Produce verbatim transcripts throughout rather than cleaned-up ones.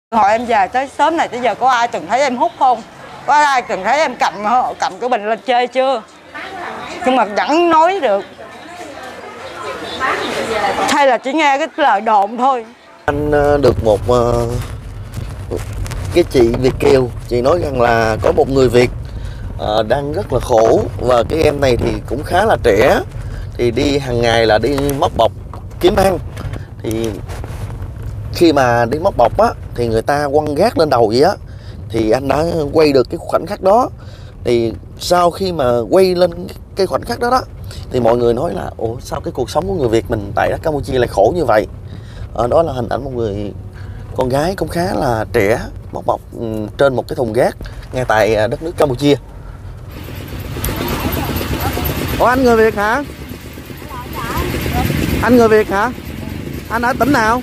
Hồi em về tới sớm này tới giờ có ai từng thấy em hút không? Có ai từng thấy em cầm cầm cái bình lên chơi chưa? Nhưng mà chẳng nói được. Hay là chỉ nghe cái lời đồn thôi. Anh được một cái chị Việt kiều, chị nói rằng là có một người Việt uh, đang rất là khổ, và cái em này thì cũng khá là trẻ, thì đi hàng ngày là đi móc bọc kiếm ăn. Thì khi mà đi móc bọc á thì người ta quăng rác lên đầu vậy á, thì anh đã quay được cái khoảnh khắc đó. Thì sau khi mà quay lên cái khoảnh khắc đó đó thì mọi người nói là ủa sao cái cuộc sống của người Việt mình tại đất Campuchia lại khổ như vậy. Ở đó là hình ảnh một người con gái cũng khá là trẻ móc bọc trên một cái thùng rác ngay tại đất nước Campuchia. Ủa anh người Việt hả? Anh người Việt hả? Anh ở tỉnh nào?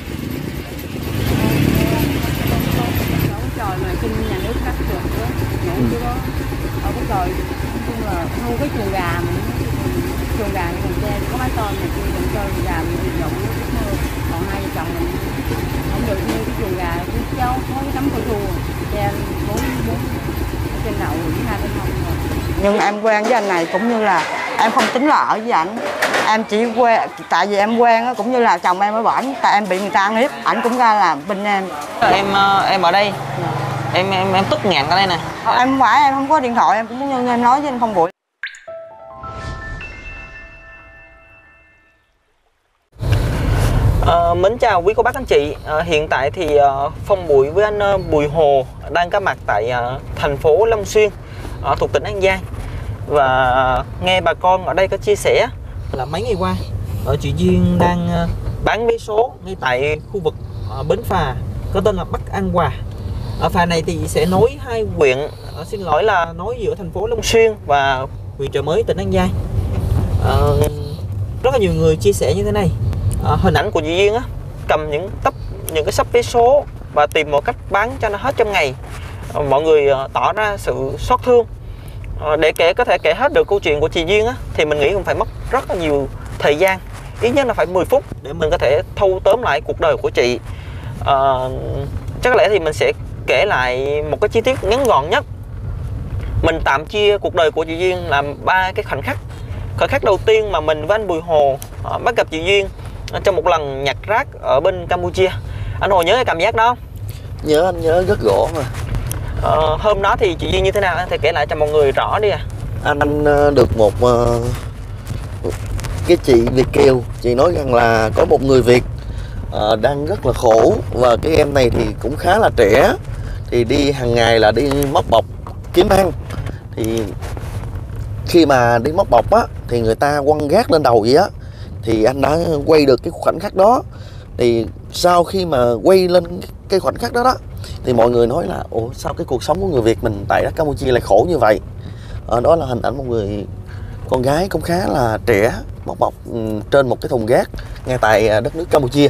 Trời mà xin nhà nước cắt được nữa, nhổ chứ đó. Ở cái trời, chung là không cái chuồng gà mà chuồng gà thì còn che, có mái tôn này kia đừng cho gà mình nhổ nước mưa. Còn hai vợ chồng mình không được như cái chuồng gà, cái cháu có cái tấm cao su che bốn bốn trên đầu hai bên hông rồi. Nhưng em quen với anh này cũng như là em không tính là ở với ảnh. Em chỉ quen, tại vì em quen á, cũng như là chồng em ở bển, tại em bị người ta ăn hiếp, ảnh cũng ra làm bên em. Em em ở đây, em em em tức nghẹn ở đây nè. Em không phải em không có điện thoại, em cũng như em nói với anh Phong Bụi. À, mến chào quý cô bác anh chị. À, hiện tại thì uh, Phong Bụi với anh uh, Bùi Hồ đang có mặt tại uh, thành phố Long Xuyên uh, thuộc tỉnh An Giang. Và uh, nghe bà con ở đây có chia sẻ là mấy ngày qua ở chị Duyên đang uh, bán vé số ngay tại khu vực uh, bến phà có tên là Bắc An Hòa. Ở phà này thì sẽ nối hai huyện, uh, xin lỗi là nối giữa thành phố Long Xuyên và huyện Chợ Mới tỉnh An Giang. Uh, rất là nhiều người chia sẻ như thế này. À, hình ảnh của chị Duyên á, cầm những tấp những cái sắp vé số và tìm một cách bán cho nó hết trong ngày. À, mọi người à, tỏ ra sự xót thương. À, để kể có thể kể hết được câu chuyện của chị Duyên á, thì mình nghĩ cũng phải mất rất là nhiều thời gian, ít nhất là phải mười phút để mình có thể thâu tóm lại cuộc đời của chị. À, chắc có lẽ thì mình sẽ kể lại một cái chi tiết ngắn gọn nhất. Mình tạm chia cuộc đời của chị Duyên làm ba cái khoảnh khắc. Khoảnh khắc đầu tiên mà mình với anh Bùi Hồ à, bắt gặp chị Duyên trong một lần nhặt rác ở bên Campuchia. Anh Hồ nhớ cái cảm giác đó không? Nhớ, anh nhớ rất rõ mà. Ờ, hôm đó thì chị Duyên như thế nào? Anh thể kể lại cho mọi người rõ đi à. Anh, anh được một uh, cái chị Việt kiều, chị nói rằng là có một người Việt uh, đang rất là khổ, và cái em này thì cũng khá là trẻ, thì đi hàng ngày là đi móc bọc kiếm ăn. Thì khi mà đi móc bọc á thì người ta quăng rác lên đầu vậy á, thì anh đã quay được cái khoảnh khắc đó. Thì sau khi mà quay lên cái khoảnh khắc đó đó thì mọi người nói là ủa sao cái cuộc sống của người Việt mình tại đất Campuchia lại khổ như vậy. Ở đó là hình ảnh một người con gái cũng khá là trẻ móc bọc trên một cái thùng rác ngay tại đất nước Campuchia.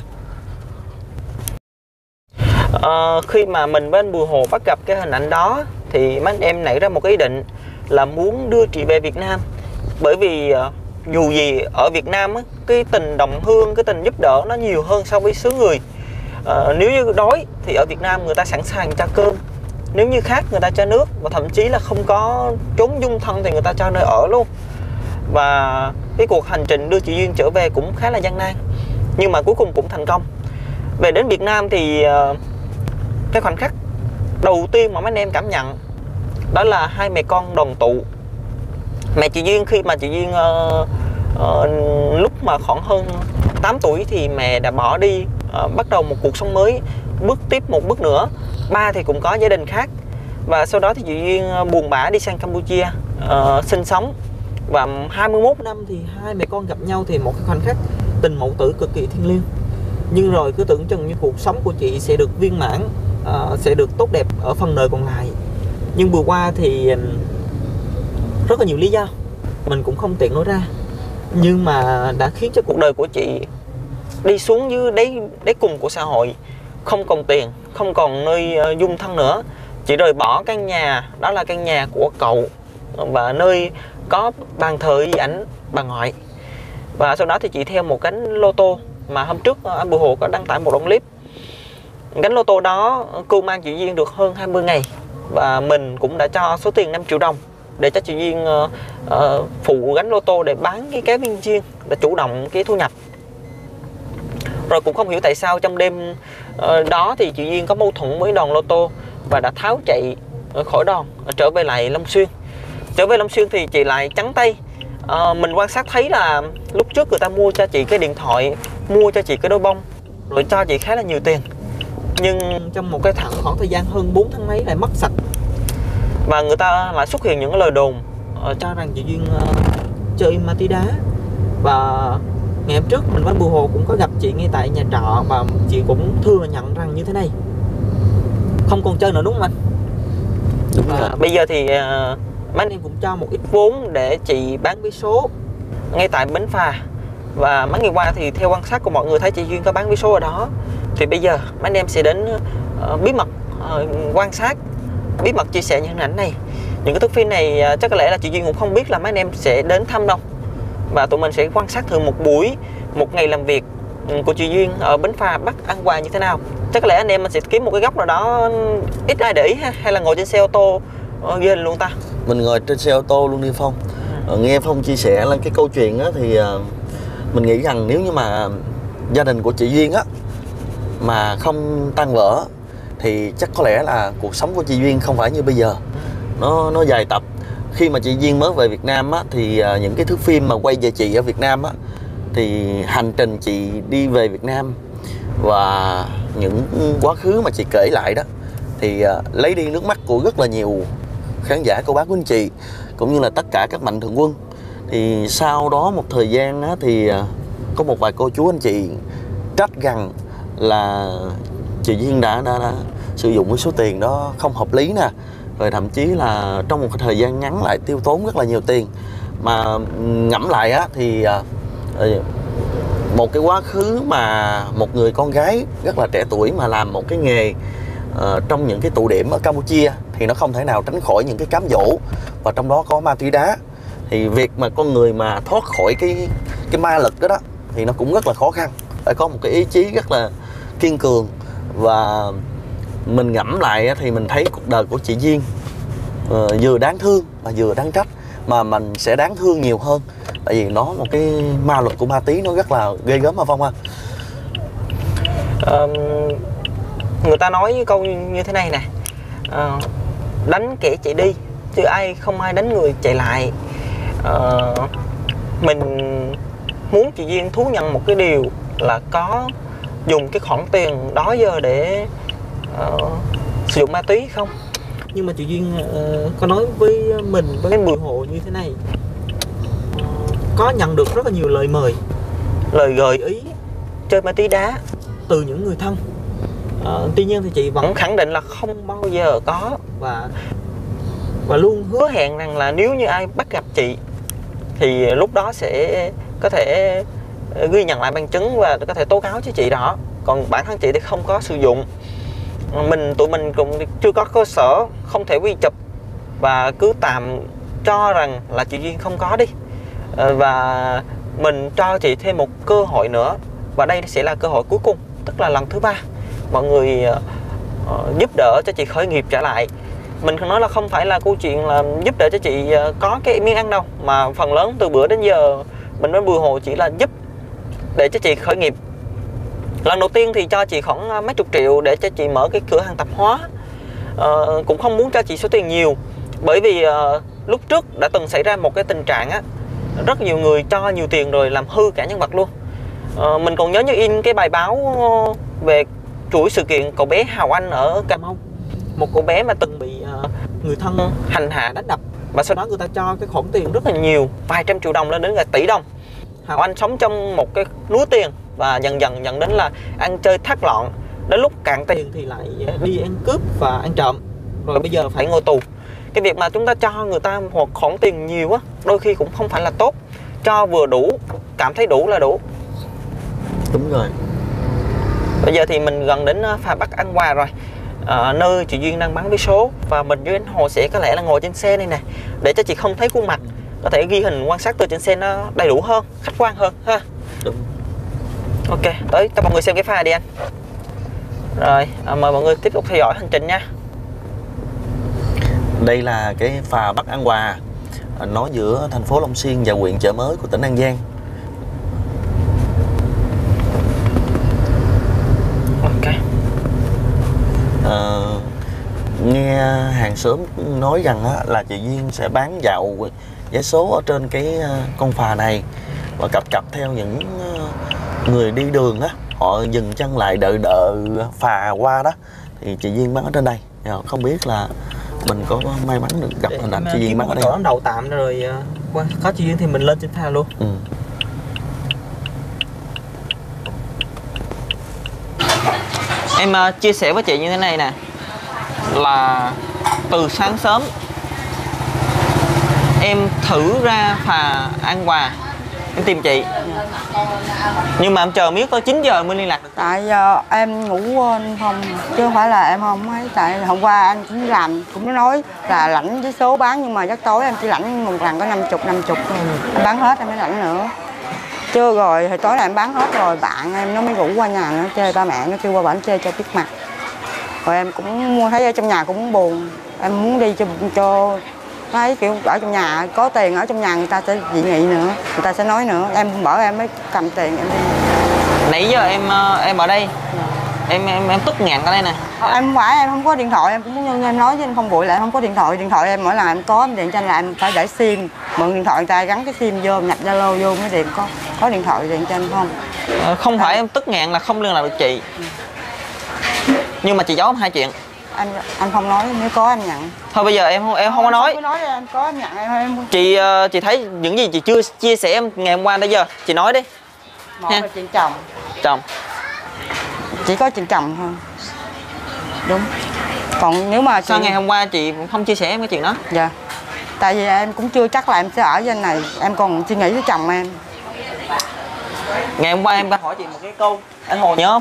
À, khi mà mình với anh Bùi Hồ bắt gặp cái hình ảnh đó thì mấy anh em nảy ra một cái ý định là muốn đưa chị về Việt Nam. Bởi vì dù gì ở Việt Nam á, cái tình đồng hương, cái tình giúp đỡ nó nhiều hơn so với xứ người. À, nếu như đói thì ở Việt Nam người ta sẵn sàng cho cơm, nếu như khát người ta cho nước, và thậm chí là không có chốn dung thân thì người ta cho nơi ở luôn. Và cái cuộc hành trình đưa chị Duyên trở về cũng khá là gian nan, nhưng mà cuối cùng cũng thành công. Về đến Việt Nam thì cái khoảnh khắc đầu tiên mà mấy anh em cảm nhận đó là hai mẹ con đoàn tụ. Mẹ chị Duyên khi mà chị Duyên uh, uh, lúc mà khoảng hơn tám tuổi thì mẹ đã bỏ đi, uh, bắt đầu một cuộc sống mới, bước tiếp một bước nữa. Ba thì cũng có gia đình khác, và sau đó thì chị Duyên uh, buồn bã đi sang Campuchia uh, sinh sống. Và hai mươi mốt năm thì hai mẹ con gặp nhau thì một cái khoảnh khắc tình mẫu tử cực kỳ thiêng liêng. Nhưng rồi cứ tưởng chừng như cuộc sống của chị sẽ được viên mãn, uh, sẽ được tốt đẹp ở phần đời còn lại. Nhưng vừa qua thì um, rất là nhiều lý do mình cũng không tiện nói ra, nhưng mà đã khiến cho cuộc đời của chị đi xuống dưới đáy đáy cùng của xã hội. Không còn tiền, không còn nơi uh, dung thân nữa. Chị rời bỏ căn nhà, đó là căn nhà của cậu, và nơi có bàn thờ di ảnh bà ngoại. Và sau đó thì chị theo một cánh lô tô mà hôm trước uh, anh Bùi Hồ có đăng tải một đoạn clip. Gánh lô tô đó cô mang chị Duyên được hơn hai mươi ngày và mình cũng đã cho số tiền năm triệu đồng để cho chị Duyên uh, uh, phụ gánh lô tô để bán cái cá viên chiên để chủ động cái thu nhập. Rồi cũng không hiểu tại sao trong đêm uh, đó thì chị Duyên có mâu thuẫn với đoàn lô tô và đã tháo chạy khỏi đoàn trở về lại Long Xuyên. Trở về Long Xuyên thì chị lại trắng tay. uh, Mình quan sát thấy là lúc trước người ta mua cho chị cái điện thoại, mua cho chị cái đôi bông, rồi cho chị khá là nhiều tiền. Nhưng trong một cái thẳng khoảng thời gian hơn bốn tháng mấy lại mất sạch. Và người ta lại xuất hiện những cái lời đồn uh, cho rằng chị Duyên uh, chơi ma túy đá. Và ngày hôm trước mình với Bùi Hồ cũng có gặp chị ngay tại nhà trọ và chị cũng thừa nhận rằng như thế này. Không còn chơi nữa đúng không anh? Đúng và rồi. Bây giờ thì uh, mấy anh em cũng cho một ít vốn để chị bán vé số ngay tại bến phà. Và mấy ngày qua thì theo quan sát của mọi người thấy chị Duyên có bán vé số ở đó. Thì bây giờ mấy anh em sẽ đến uh, bí mật uh, quan sát, bí mật chia sẻ những hình ảnh này. Những cái thước phim này uh, chắc có lẽ là chị Duyên cũng không biết là mấy anh em sẽ đến thăm đâu. Và tụi mình sẽ quan sát thử một buổi, một ngày làm việc của chị Duyên ở bến phà Bắc An Hòa như thế nào. Chắc có lẽ anh em mình sẽ kiếm một cái góc nào đó ít ai để ý ha, hay là ngồi trên xe ô tô uh, ghi hình luôn ta. Mình ngồi trên xe ô tô luôn đi Phong. ừ. Nghe Phong chia sẻ lên cái câu chuyện á, thì uh, mình nghĩ rằng nếu như mà gia đình của chị Duyên á mà không tan vỡ thì chắc có lẽ là cuộc sống của chị Duyên không phải như bây giờ. Nó nó dài tập. Khi mà chị Duyên mới về Việt Nam á, thì uh, những cái thước phim mà quay về chị ở Việt Nam á, thì hành trình chị đi về Việt Nam và những quá khứ mà chị kể lại đó thì uh, lấy đi nước mắt của rất là nhiều khán giả, cô bác của anh chị cũng như là tất cả các mạnh thường quân. Thì sau đó một thời gian á, thì uh, có một vài cô chú anh chị trách rằng là chị Duyên đã, đã, đã sử dụng cái số tiền đó không hợp lý nè, rồi thậm chí là trong một thời gian ngắn lại tiêu tốn rất là nhiều tiền. Mà ngẫm lại á thì uh, một cái quá khứ mà một người con gái rất là trẻ tuổi mà làm một cái nghề uh, trong những cái tụ điểm ở Campuchia thì nó không thể nào tránh khỏi những cái cám dỗ, và trong đó có ma túy đá. Thì việc mà con người mà thoát khỏi cái cái ma lực đó đó thì nó cũng rất là khó khăn, phải có một cái ý chí rất là kiên cường. Và mình ngẫm lại thì mình thấy cuộc đời của chị Duyên uh, vừa đáng thương mà vừa đáng trách, mà mình sẽ đáng thương nhiều hơn tại vì nó một cái ma lực của ma túy nó rất là ghê gớm mà Phong ha. Uh, người ta nói câu như thế này nè, uh, đánh kẻ chạy đi chứ ai không ai đánh người chạy lại. Uh, mình muốn chị Duyên thú nhận một cái điều là có dùng cái khoản tiền đó giờ để uh, sử dụng ma túy không. Nhưng mà chị Duyên uh, có nói với mình, với cái Bùi Hồ như thế này, uh, có nhận được rất là nhiều lời mời, lời gợi ý chơi ma túy đá từ những người thân. uh, Tuy nhiên thì chị vẫn khẳng định là không bao giờ có, và và luôn hứa hẹn rằng là nếu như ai bắt gặp chị thì lúc đó sẽ có thể ghi nhận lại bằng chứng và có thể tố cáo cho chị đó. Còn bản thân chị thì không có sử dụng. Mình tụi mình cũng chưa có cơ sở, không thể quy chụp, và cứ tạm cho rằng là chị Duyên không có đi. Và mình cho chị thêm một cơ hội nữa, và đây sẽ là cơ hội cuối cùng, tức là lần thứ ba mọi người uh, giúp đỡ cho chị khởi nghiệp trở lại. Mình không nói là không phải là câu chuyện là giúp đỡ cho chị có cái miếng ăn đâu, mà phần lớn từ bữa đến giờ mình với Bùi Hồ chỉ là giúp để cho chị khởi nghiệp. Lần đầu tiên thì cho chị khoảng mấy chục triệu để cho chị mở cái cửa hàng tạp hóa. ờ, Cũng không muốn cho chị số tiền nhiều, bởi vì uh, lúc trước đã từng xảy ra một cái tình trạng á, rất nhiều người cho nhiều tiền rồi làm hư cả nhân vật luôn. ờ, Mình còn nhớ như in cái bài báo về chuỗi sự kiện cậu bé Hào Anh ở Cà Mau. Một cậu bé mà từng bị uh, người thân hành hạ đánh đập, và sau đó người ta cho cái khoản tiền rất là nhiều, vài trăm triệu đồng lên đến cả tỷ đồng. Hào Anh sống trong một cái núi tiền và dần dần dẫn đến là ăn chơi thác loạn, đến lúc cạn tiền thì lại đi ăn cướp và ăn trộm, rồi bây giờ phải ngồi tù. Cái việc mà chúng ta cho người ta một khoản tiền nhiều á, đôi khi cũng không phải là tốt. Cho vừa đủ, cảm thấy đủ là đủ. Đúng rồi. Bây giờ thì mình gần đến phà Bắc An Hòa rồi, à, nơi chị Duyên đang bán vé số, và mình với anh Hồ sẽ có lẽ là ngồi trên xe này nè, để cho chị không thấy khuôn mặt, có thể ghi hình quan sát từ trên xe nó đầy đủ hơn, khách quan hơn ha. Đúng. Ok, tới cho mọi người xem cái phà đi anh. Rồi, à, mời mọi người tiếp tục theo dõi hành trình nha. Đây là cái phà Bắc An Hòa, nối giữa thành phố Long Xuyên và huyện Chợ Mới của tỉnh An Giang. Ok. À, nghe hàng xóm nói rằng á, là chị Duyên sẽ bán dạo vé số ở trên cái con phà này, và cập cập theo những người đi đường á, họ dừng chân lại đợi đợi phà qua đó thì chị Duyên bán ở trên đây. Không biết là mình có may mắn được gặp hình ảnh chị Duyên bán ở đây. Chỗ đầu tạm rồi qua có chị Duyên thì mình lên trên phà luôn. Ừ. Em uh, chia sẻ với chị như thế này nè, là từ sáng sớm em thử ra phà An Hòa em tìm chị, nhưng mà em chờ miết tới chín giờ mới liên lạc được. Tại giờ em ngủ quên không, chứ không phải là em không ấy. Tại hôm qua anh cũng làm, cũng nói là lãnh với số bán, nhưng mà giấc tối em chỉ lãnh một lần có năm chục năm chục thôi. Em bán hết em mới lãnh nữa. Chưa rồi thì tối nay em bán hết rồi, bạn em nó mới rủ qua nhà nó chơi, ba mẹ nó kêu qua bển chơi cho biết mặt. Rồi em cũng mua thấy ở trong nhà cũng buồn, em muốn đi cho cho thấy kiểu ở trong nhà có tiền, ở trong nhà người ta sẽ dị nghị nữa, người ta sẽ nói nữa. Em bỏ em mới cầm tiền em đi. Nãy giờ em em ở đây em em em tức ngàn ở đây nè. Em không phải em không có điện thoại, em cũng như em nói với anh Phong Bụi là em không có điện thoại. Điện thoại em mỗi lần em có em điện cho anh là em phải để sim, mượn điện thoại người ta gắn cái sim vô, nhập Zalo vô mới điện, có có điện thoại điện cho anh Phong. À, không phải em tức ngàn là không liên lạc được chị, nhưng mà chị giấu em hai chuyện. Anh anh Phong nói nếu có em nhận. Thôi bây giờ em không em không có nói. Cứ nói đi, em có em nhận em em. Chị chị thấy những gì chị chưa chia sẻ em ngày hôm qua tới giờ, chị nói đi. Một là chuyện chồng. Chồng. Chỉ có chuyện chồng thôi. Đúng. Còn nếu mà sao chị... ngày hôm qua chị không chia sẻ em cái chuyện đó? Dạ. Tại vì em cũng chưa chắc là em sẽ ở với anh này, em còn suy nghĩ với chồng em. Ngày hôm qua em đã hỏi chị một cái câu, anh Hồ nhớ không?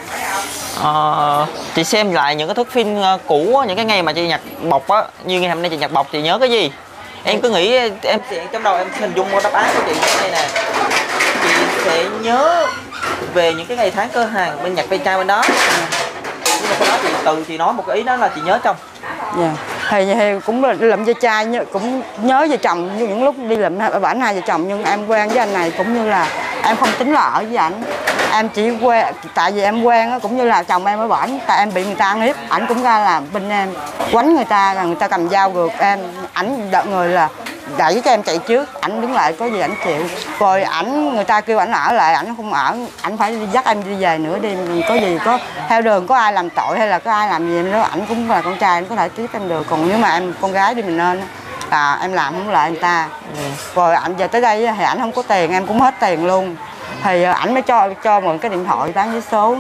Ờ, chị xem lại những cái thước phim cũ, những cái ngày mà chị nhặt bọc á, như ngày hôm nay chị nhặt bọc, chị nhớ cái gì? Em cứ nghĩ em trong đầu em hình dung qua đáp án của chị như thế này nè, chị sẽ nhớ về những cái ngày tháng cơ hàng bên nhặt ve chai bên đó. Nhưng mà sau đó chị từ chị nói một cái ý đó là chị nhớ trong. Dạ. Thì, thì cũng là lụm ve chai, cũng nhớ về chồng, như những lúc đi lụm ở bển hai vợ chồng, nhưng em quen với anh này cũng như là em không tính là ở với ảnh. Em chỉ quen, tại vì em quen cũng như là chồng em ở bển, tại em bị người ta ăn hiếp, ảnh cũng ra làm bên em quánh người ta, là người ta cầm dao gượt em, ảnh đợi người là đẩy cho em chạy trước, ảnh đứng lại có gì ảnh chịu. Rồi ảnh người ta kêu ảnh ở lại, ảnh không ở, ảnh phải đi dắt em đi về nữa đi, có gì có theo đường có ai làm tội hay là có ai làm gì nữa, ảnh cũng là con trai, ảnh có thể tiếp em được. Còn nếu mà em con gái đi mình nên là em làm không lại người ta. Ừ. Rồi ảnh về tới đây thì ảnh không có tiền, em cũng hết tiền luôn. Thì ảnh mới cho cho mượn cái điện thoại bán vé số.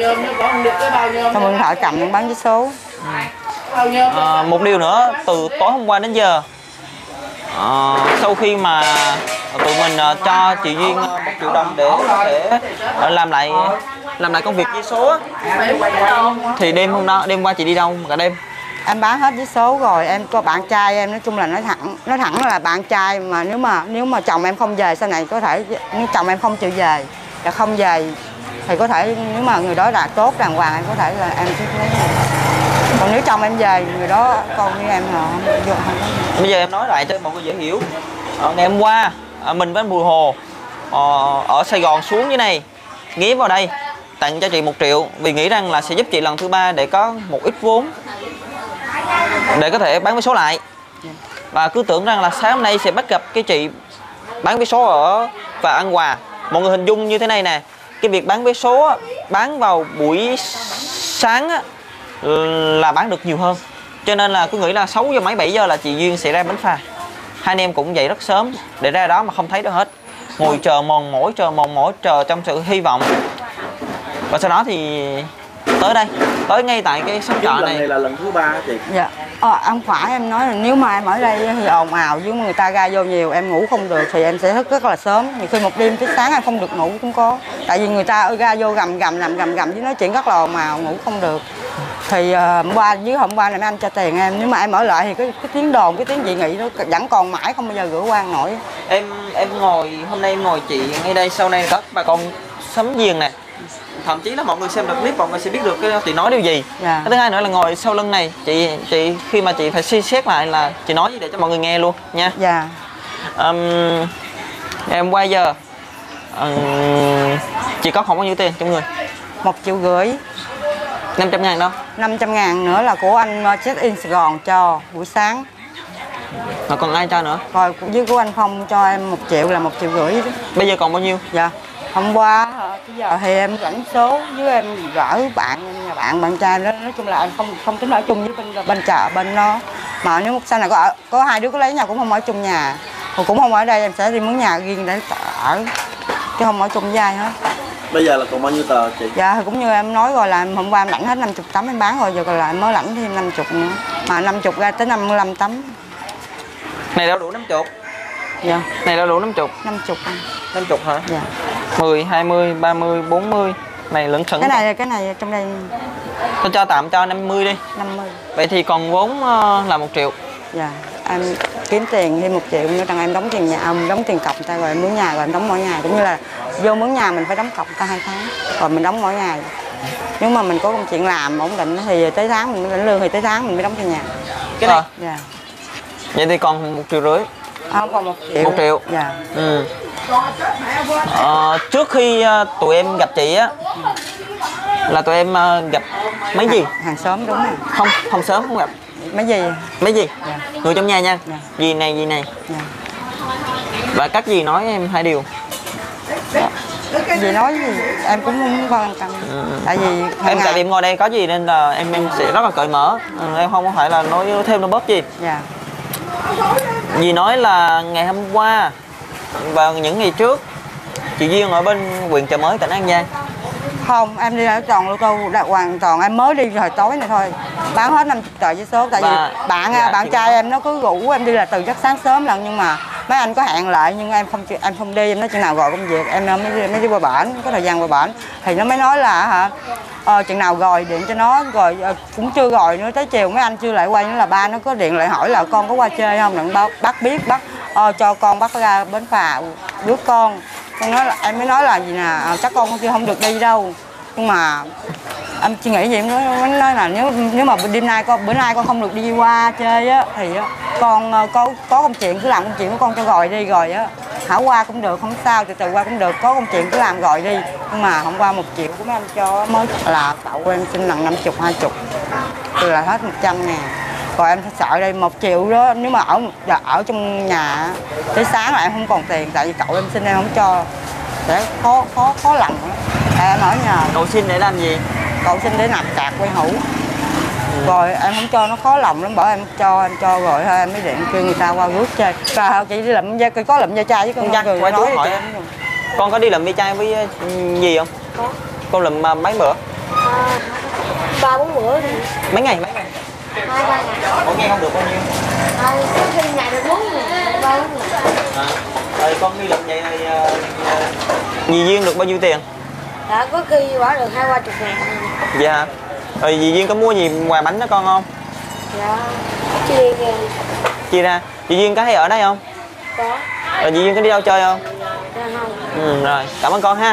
Cho mượn điện thoại cầm bán vé số. À, một điều nữa, từ tối hôm qua đến giờ, à, sau khi mà tụi mình uh, cho chị Duyên uh, một triệu đồng để có thể uh, làm lại làm lại công việc vé số, thì đêm hôm đó, đêm qua chị đi đâu cả đêm? Em bán hết vé số rồi, em có bạn trai em, nói chung là nói thẳng nói thẳng là bạn trai, mà nếu mà nếu mà chồng em không về sau này có thể, nếu chồng em không chịu về và không về thì có thể, nếu mà người đó là tốt đàng hoàng em có thể là em sẽ lấy. Còn nếu chồng em về, người đó con với em là không vô không có. Bây giờ em nói lại cho mọi người dễ hiểu. Ờ, ngày hôm qua mình với anh Bùi Hồ ờ, ở Sài Gòn xuống dưới này ghé vào đây tặng cho chị một triệu, vì nghĩ rằng là sẽ giúp chị lần thứ ba để có một ít vốn để có thể bán vé số lại, và cứ tưởng rằng là sáng hôm nay sẽ bắt gặp cái chị bán vé số ở và An Hòa. Mọi người hình dung như thế này nè, cái việc bán vé số bán vào buổi sáng là bán được nhiều hơn, cho nên là cứ nghĩ là sáu giờ mấy bảy giờ là chị Duyên sẽ ra bến phà. Hai anh em cũng dậy rất sớm để ra đó mà không thấy đâu hết, ngồi chờ mòn mỏi chờ mòn mỏi chờ trong sự hy vọng, và sau đó thì tới đây, tới ngay tại cái xóm chợ này. Lần này là lần thứ ba chị. Dạ. Ờ, không phải, em nói là nếu mà em ở đây thì ồn ào với người ta ra vô nhiều, em ngủ không được thì em sẽ thức rất là sớm. Nhiều khi một đêm tới sáng em không được ngủ cũng có. Tại vì người ta ra vô gầm gầm làm gầm gầm với nói chuyện rất là ồn ào, ngủ không được. Thì uh, hôm qua với hôm qua này mấy anh cho tiền em, nếu mà em ở lại thì cái, cái tiếng đồn, cái tiếng dị nghị nó vẫn còn mãi, không bao giờ gỡ quan nổi. Em em ngồi hôm nay em ngồi chị ngay đây, sau này có bà con sắm giềng nè, thậm chí là mọi người xem được clip mọi người sẽ biết được cái chị nói điều gì. Dạ. Cái thứ hai nữa là ngồi sau lưng này chị chị khi mà chị phải suy xét lại là chị nói gì để cho mọi người nghe luôn nha. Dạ. um, em qua giờ um, chị có không bao nhiêu tiền trong người? Một triệu rưỡi. Năm trăm ngàn đâu? Năm trăm ngàn nữa là của anh check in Sài Gòn cho buổi sáng. Mà còn ai cho nữa? Rồi với của anh Phong cho em một triệu là một triệu rưỡi. Bây giờ còn bao nhiêu? Dạ. Hôm qua bây giờ thì em lãnh số với em gửi bạn nhà bạn bạn trai đó, nói chung là em không không tính ở chung với bên bên chợ bên nó. Mà nếu sau này có ở, có hai đứa có lấy nhau cũng không ở chung nhà. Còn cũng không ở đây, em sẽ đi mướn nhà riêng để ở chứ không ở chung với ai hết. Bây giờ là còn bao nhiêu tờ chị? Dạ thì cũng như em nói rồi là hôm qua em lãnh hết năm mươi tấm em bán rồi, giờ còn lại mới lãnh thêm năm mươi nữa. Mà năm mươi ra tới năm mươi lăm tấm. Này đâu đủ năm mươi. Dạ. Này đâu đủ năm mươi. năm mươi. năm mươi hả? Dạ. mười, hai mươi, ba mươi, bốn mươi. Này lẫn sững. Cái này cái này trong đây tôi cho tạm cho năm mươi đi. năm mươi. Vậy thì còn vốn uh, là một triệu. Dạ. Em kiếm tiền thêm một triệu nữa, rằng em đóng tiền nhà, em đóng tiền cọc ta, rồi em mướn nhà, rồi em đóng mỗi ngày, cũng như là vô mướn nhà mình phải đóng cọc ta hai tháng, rồi mình đóng mỗi ngày. Nếu mà mình có công chuyện làm ổn định thì tới tháng mình mới lãnh lương, thì tới tháng mình mới đóng tiền nhà. Cái này. À. Dạ. Vậy thì còn một triệu rưỡi. À, không còn một triệu. Một triệu. Dạ. Ừ. Ờ, trước khi uh, tụi em gặp chị á là tụi em uh, gặp mấy gì? Hàng xóm đúng rồi. Không, không sớm không gặp. Mấy gì? Mấy gì? Dạ. Người trong nhà nha. Dạ. Gì này gì này. Dạ. Và các gì nói em hai điều. Dì nói gì em cũng không quan tâm. Ừ. Tại vì em ngày... tại vì em ngồi đây có gì nên là em em sẽ rất là cởi mở. Ừ, em không phải là nói thêm nó bớt gì. Dạ. Dì nói là ngày hôm qua và những ngày trước chị Duyên ở bên huyện Chợ Mới tỉnh An Giang. Không, em đi ở tròn lô tô đã hoàn toàn, em mới đi hồi tối này thôi, bán hết năm mươi tờ giấy số. Tại và, vì bạn dạ, bạn trai em nó cứ rủ em đi là từ rất sáng sớm lần, nhưng mà mấy anh có hẹn lại nhưng em không em không đi, em nói chừng nào gọi công việc em mới đi, mới đi qua bển, có thời gian qua bển thì nó mới nói là hả ờ, chừng nào rồi điện cho nó, rồi cũng chưa gọi nữa, tới chiều mấy anh chưa lại quay nữa là ba nó có điện lại hỏi là con có qua chơi không, đừng bác, bác biết bác ờ, cho con bắt ra bến phà rước con. Con nói là, em mới nói là gì nè, chắc con chưa không được đi đâu, nhưng mà em suy nghĩ gì em nói, nói là nếu nếu mà đêm nay con bữa nay con không được đi qua chơi á thì á, con có có công chuyện cứ làm công chuyện của con cho rồi đi, rồi á hả qua cũng được không sao, từ từ qua cũng được, có công chuyện cứ làm rồi đi. Nhưng mà hôm qua một triệu của mấy anh cho mới là cậu em xin lần năm chục hai chục là hết một trăm ngàn. Rồi em sợ đây một triệu đó, nếu mà ở ở trong nhà tới sáng là em không còn tiền, tại vì cậu em xin em không cho, để khó khó khó lòng đó. Em ở nhà. Cậu xin để làm gì? Cậu xin để nạp cạc quay hũ. Ừ. Rồi em không cho nó khó lòng lắm, bởi em cho em cho rồi thôi em mới điện kêu người ta qua rước chơi. Và chị đi làm da có làm da trai với con Dạ, cười quay nói hỏi em. Con có đi làm ve chai với gì không? Có. Con làm mấy bữa? À, ba bốn bữa thì mấy ngày mấy ngày? hai ba ngày. Mỗi ngày không được bao nhiêu? À, có khi ngày được bốn ngày, ba bốn ngày. À, rồi con đi làm vậy thì uh, dì Duyên được bao nhiêu tiền? Đã có khi bỏ được hai ba chục ngàn. Dạ. Rồi dì Duyên có mua gì quà bánh đó con không? Dạ. Chia ra. Chia ra. Dì Duyên có hay ở đây không? Có. Rồi dì Duyên có đi đâu chơi không? Dạ không. Ừ, rồi cảm ơn con ha.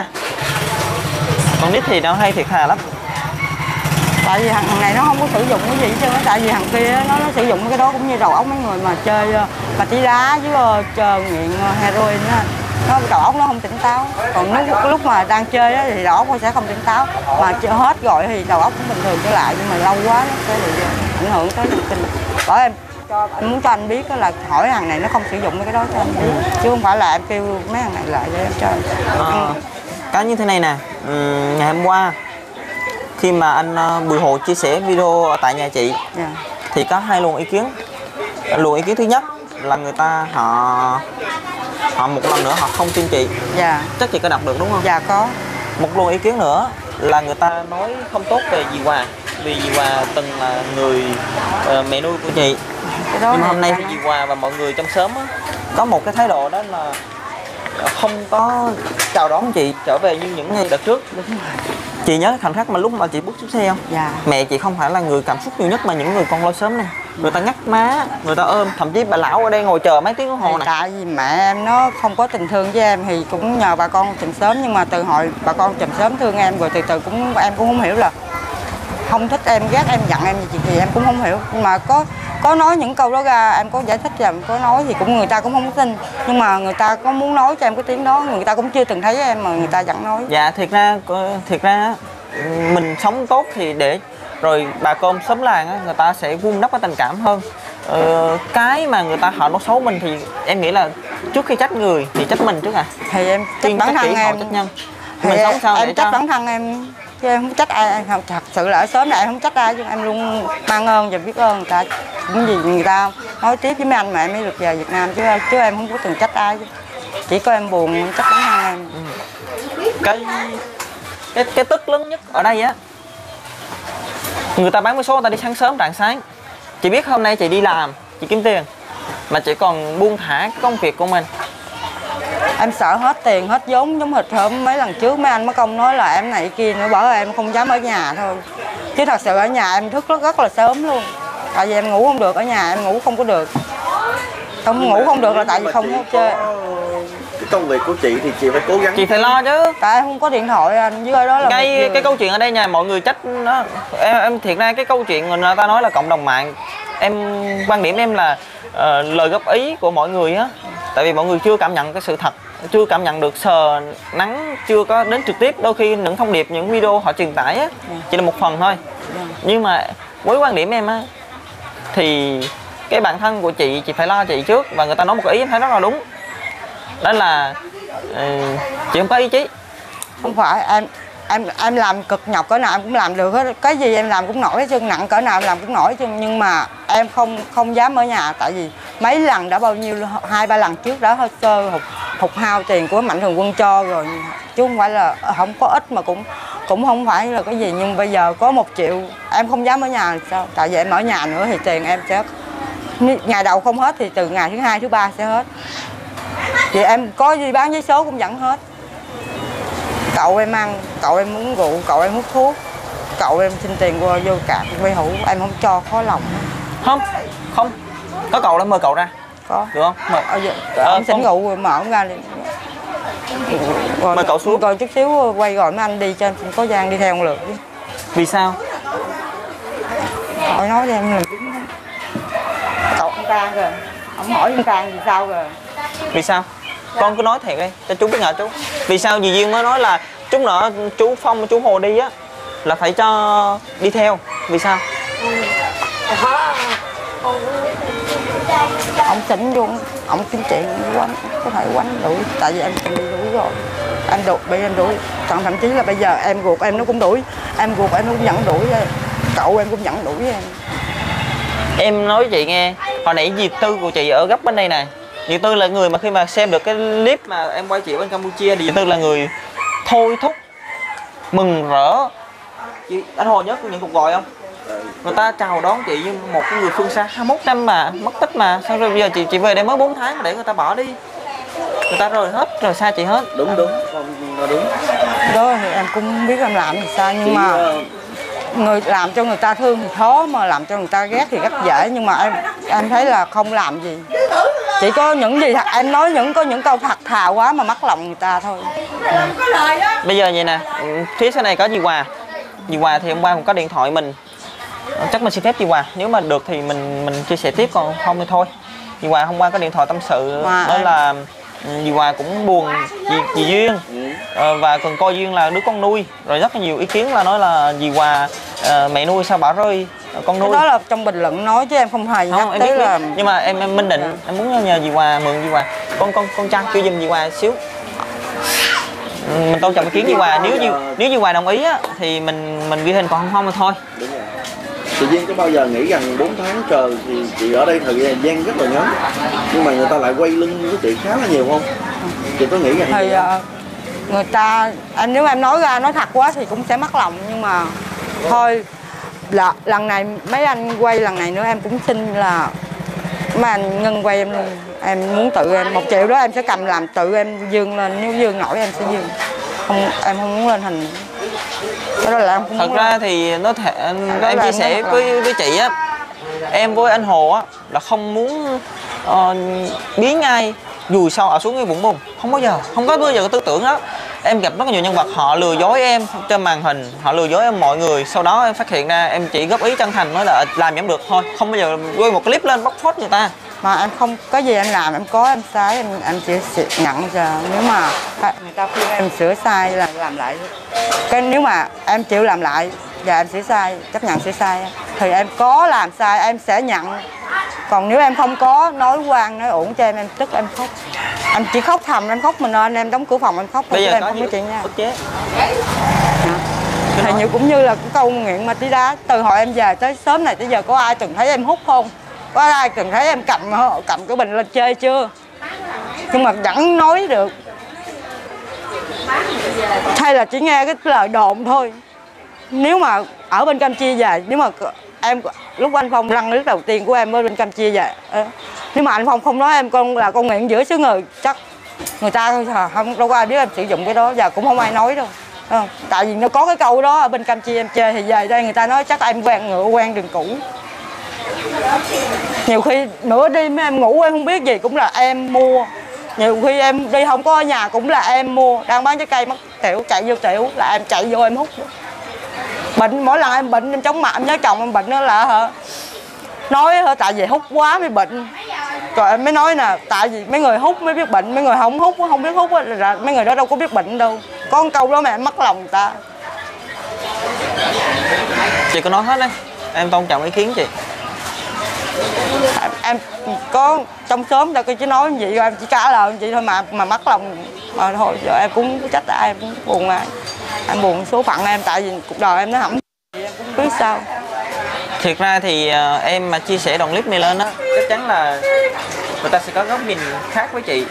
Con nít thì nó hay thiệt thà lắm. Tại vì thằng này nó không có sử dụng cái gì hết trơn á, tại vì thằng kia nó, nó sử dụng cái đó cũng như đầu óc mấy người mà chơi ma túy đá với chơi nghiện heroin á, nó đầu óc nó không tỉnh táo. Còn lúc lúc mà đang chơi á thì đầu óc nó sẽ không tỉnh táo, mà chơi hết rồi thì đầu óc cũng bình thường trở lại, nhưng mà lâu quá nó sẽ bị ảnh hưởng tới thần kinh. Bởi em cho em muốn cho anh biết là hỏi thằng này nó không sử dụng cái đó cho anh biết, chứ không phải là em kêu mấy thằng này lại để em cho. À, cái như thế này nè, ừ, ngày hôm qua khi mà anh uh, Bùi Hồ chia sẻ video ở tại nhà chị, yeah, thì có hai luồng ý kiến. Luồng ý kiến thứ nhất là người ta họ họ một lần nữa họ không tin chị. Dạ. Chắc chị có đọc được đúng không? Dạ có. Một luồng ý kiến nữa là người ta nói không tốt về dì Hòa, vì dì Hòa từng là người uh, mẹ nuôi của chị. Nhưng mà hôm nay thì dì Hòa và mọi người trong xóm á, có một cái thái độ đó là không có chào đón chị trở về như những ngày đợt trước. Đúng rồi. Chị nhớ khoảnh khắc mà lúc mà chị bước xuống xe không? Dạ. Mẹ chị không phải là người cảm xúc nhiều nhất mà những người con lối xóm này. người ta nhắc má, người ta ôm, thậm chí bà lão ở đây ngồi chờ mấy tiếng đồng hồ Thì này. tại vì mẹ em nó không có tình thương với em thì cũng nhờ bà con chùm xóm, nhưng mà từ hồi bà con chùm xóm thương em rồi từ từ cũng em cũng không hiểu là không thích em, ghét em, giận em gì thì em cũng không hiểu. Nhưng mà có có nói những câu đó ra, em có giải thích cho em, có nói thì cũng người ta cũng không tin. Nhưng mà người ta có muốn nói cho em cái tiếng đó, người ta cũng chưa từng thấy em mà người ta vẫn nói. Dạ thiệt ra thiệt ra mình sống tốt thì để rồi bà con xóm làng á, người ta sẽ vun đắp cái tình cảm hơn. Ờ, cái mà người ta họ nói xấu mình thì em nghĩ là trước khi trách người thì trách mình trước à. Thì em trách Tiên bản trách thân kỹ họ em. trách nhân. Thì Mình sống sao em để trách cho bản thân em chứ em không trách ai. Em thật sự là ở xóm này em không trách ai, chứ em luôn mang ơn và biết ơn người ta. Những gì người ta nói tiếp với mấy anh mà em mới được về Việt Nam, chứ chứ em không có từng trách ai. Chỉ có em buồn em trách bản thân em. cái cái cái tức lớn nhất ở đây á, người ta bán vé số người ta đi sáng sớm rạng sáng, chị biết hôm nay chị đi làm chị kiếm tiền mà chị còn buông thả cái công việc của mình. Em sợ hết tiền hết vốn, giống hệt hôm mấy lần trước mấy anh mất công nói là em này kia nữa, bởi em không dám ở nhà thôi. Chứ thật sự ở nhà em thức rất rất là sớm luôn, tại vì em ngủ không được, ở nhà em ngủ không có được. Không ngủ không được là tại vì không có chơi. Cái công việc của chị thì chị phải cố gắng. Chị phải lo chứ. Tại em không có điện thoại anh, dưới đó là cái cái câu chuyện ở đây nha, mọi người trách nó em, em thiệt ra cái câu chuyện người ta nói là cộng đồng mạng, em quan điểm em là uh, lời góp ý của mọi người á, tại vì mọi người chưa cảm nhận cái sự thật, chưa cảm nhận được sờ nắng, chưa có đến trực tiếp. Đôi khi những thông điệp, những video họ truyền tải á chỉ là một phần thôi. Nhưng mà với quan điểm em á thì cái bản thân của chị chị phải lo chị trước, và người ta nói một cái ý em thấy rất là đúng, đó là uh, chị không có ý chí. Không phải em em em làm cực nhọc cỡ nào em cũng làm được hết, cái gì em làm cũng nổi hết trơn, nặng cỡ nào em làm cũng nổi hết trơn. Nhưng mà em không không dám ở nhà, tại vì mấy lần đã bao nhiêu hai ba lần trước đã hơi sơ hụt hụt hao tiền của Mạnh Thường Quân cho rồi, chứ không phải là không có ít mà cũng cũng không phải là cái gì. Nhưng bây giờ có một triệu em không dám ở nhà là sao? Tại vì em ở nhà nữa thì tiền em sẽ ngày đầu không hết thì từ ngày thứ hai thứ ba sẽ hết. Thì em có gì bán giấy số cũng vẫn hết. Cậu em ăn, cậu em uống rượu, cậu em hút thuốc, cậu em xin tiền qua vô cạp quay hũ, em không cho, khó lòng. Không, không, có cậu đó mời cậu ra. Có. Được không? Mời. Ờ, giờ, Ờ, ông xỉn không. rượu rồi mở ông ra đi. Rồi, Mời cậu xuống. Rồi chút xíu quay gọi mấy anh đi cho em có gian đi theo một lượt đi. Vì sao? Hỏi nói cho em là cậu ông Trang rồi, ông hỏi ông Trang vì sao rồi. Vì sao? Con cứ nói thiệt đi, cho chú biết ngờ chú. Vì sao dì Duyên mới nói là chút nữa chú Phong, chú Hồ đi á là phải cho đi theo. Vì sao? Ông xỉn luôn, ông kiếm chuyện quánh, có thể quánh đuổi, tại vì em từng đi đuổi rồi. Em đuổi, bị em đuổi, còn thậm chí là bây giờ em ruột em nó cũng đuổi, em ruột em nó cũng vẫn đuổi, cậu em cũng vẫn đuổi em. Em nói với chị nghe, hồi nãy dì Tư của chị ở góc bên đây này, dì Tư là người mà khi mà xem được cái clip mà em quay chị ở bên Campuchia thì dì Tư là người thôi thúc, mừng rỡ. Chị, anh Hồ nhớ những cuộc gọi không? Người ta chào đón chị như một cái người phương xa, hai mươi mốt năm mà mất tích mà, sao rồi bây giờ chị chị về đây mới bốn tháng mà để người ta bỏ đi, người ta rời hết, rời xa chị hết. Đúng đúng, con đúng. Đó thì em cũng không biết em làm thì sao, nhưng Chị, mà người làm cho người ta thương thì khó, mà làm cho người ta ghét thì rất dễ. Nhưng mà em em thấy là không làm gì, chỉ có những gì thật em nói, những có những câu thật thà quá mà mất lòng người ta thôi. Bây giờ vậy nè, phía sau này có dì Hòa. Dì Hòa thì hôm qua cũng có điện thoại mình, chắc mình xin phép dì Hòa, nếu mà được thì mình mình chia sẻ tiếp, còn không thì thôi. Dì Hòa hôm qua có điện thoại tâm sự, Hòa đó ơi. là dì Hòa cũng buồn dì, dì Duyên, ờ, và còn coi Duyên là đứa con nuôi, rồi rất là nhiều ý kiến là nói là dì Hòa uh, mẹ nuôi sao bỏ rơi con nuôi. Cái đó là trong bình luận nói chứ em không hề nhắc Không, em tới biết, là. biết. Nhưng mà em em minh định, em muốn nhờ dì Hòa, mượn dì Hòa, con con con trai kêu giùm dì Hòa xíu. Ừ, mình tôn trọng ý kiến dì Hòa, nếu như nếu dì Hòa đồng ý á thì mình mình ghi hình, còn không không thì thôi. Đúng rồi. Chị Duyên có bao giờ nghĩ rằng bốn tháng trời thì chị ở đây thời gian rất là ngắn, nhưng mà người ta lại quay lưng với chị khá là nhiều không? Chị có nghĩ rằng Thì uh, người ta em nếu em nói ra nói thật quá thì cũng sẽ mất lòng, nhưng mà thôi là lần này mấy anh quay lần này nữa em cũng xin là mấy anh ngưng quay em luôn. Em muốn tự em một triệu đó em sẽ cầm làm tự em dương lên, nếu dương nổi em sẽ dương, không em không muốn lên hình. Cái đó là em không Thật muốn ra lên. thì nó thể, Đó em là chia em sẻ nói với với chị á, em với anh Hồ á là không muốn uh, biến ai dù sao ở xuống cái vũng bùn, không bao giờ, không có bao giờ cái tư tưởng đó. Em gặp rất nhiều nhân vật họ lừa dối em trên màn hình, họ lừa dối em mọi người, sau đó em phát hiện ra em chỉ góp ý chân thành nói là làm em được thôi, không bao giờ quay một clip lên bóc phốt người ta. Mà em không có gì em làm, em có em sai em em chỉ nhận ra. Nếu mà người ta khuyên em sửa sai là làm lại. Cái nếu mà em chịu làm lại và em sửa sai, chấp nhận sửa sai thì em có làm sai em sẽ nhận. Còn nếu em không có nói quan nói ổn cho em, em tức em khóc. Em chỉ khóc thầm, em khóc mình nên em đóng cửa phòng em khóc. Bây giờ em có không nói chuyện nha. chế. Thì như cũng như là cái câu nghiện ma túy đá, từ hồi em về tới sớm này tới giờ có ai từng thấy em hút không? Có ai từng thấy em cầm cầm cái bình lên chơi chưa? Nhưng mà chẳng nói được. Hay là chỉ nghe cái lời đồn thôi. Nếu mà ở bên Campuchia về, nếu mà em lúc anh Phong lăn nước đầu tiên của em ở bên Campuchia về, nếu mà anh Phong không nói em con là con nghiện giữa xứ người, chắc người ta không đâu có ai biết em sử dụng cái đó, và cũng không ai nói đâu. Không? Tại vì nó có cái câu đó ở bên Campuchia em chơi thì về đây người ta nói chắc em quen ngựa quen đường cũ. Nhiều khi nửa đêm em ngủ em không biết gì cũng là em mua. Nhiều khi em đi không có ở nhà cũng là em mua. Đang bán trái cây mất tiểu chạy vô tiểu là em chạy vô em hút. Bệnh mỗi lần em bệnh em chóng mặt em nhớ chồng em bệnh đó là hả? Nói hả tại vì hút quá mới bệnh. Rồi em mới nói nè, tại vì mấy người hút mới biết bệnh, mấy người không hút không biết hút là mấy người đó đâu có biết bệnh đâu. Có một câu đó mà em mất lòng người ta. Chị có nói hết đấy, em tôn trọng ý kiến chị. Em, em có trong xóm ta chỉ nói vậy rồi em chỉ trả lời chị thôi mà mà mất lòng mà thôi giờ em cũng trách ai em cũng buồn mà em buồn số phận em tại vì cuộc đời em nó hỏng em cũng biết sao. Thiệt ra thì uh, em mà chia sẻ đoạn clip này lên á, chắc chắn là người ta sẽ có góc nhìn khác với chị